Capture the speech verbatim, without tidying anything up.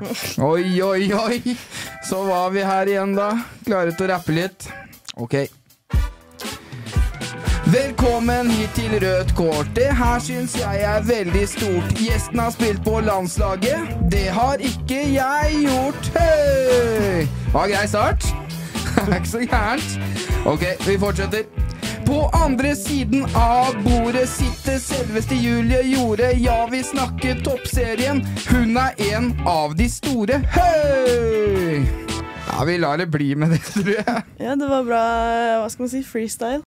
Oi, oi, oi. Så var vi her igjen da. Klare til å rappe litt. Ok. Velkommen hit til Rødt kort. Det her synes jeg er veldig stort. Gjesten har spilt på landslaget. Det har ikke jeg gjort. Hei! Var grei start? Det er ikke så gærent. Ok, vi fortsetter. På andre siden av bordet sitter selveste Julie Jorde. Ja, vi snakker toppserien. Hun er en av de store. Hei! Ja, vi lar det bli med det, tror jeg. Ja, det var bra, hva skal man si, freestyle.